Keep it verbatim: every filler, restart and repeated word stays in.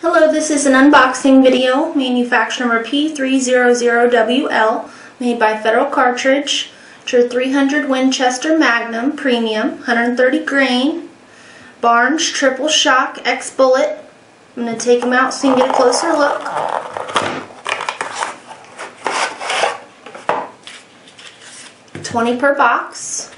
Hello, this is an unboxing video, manufacturer number P three hundred W L, made by Federal Cartridge. It's your three hundred Winchester Magnum Premium, one hundred thirty grain, Barnes Triple Shock X Bullet. I'm going to take them out so you can get a closer look. twenty per box.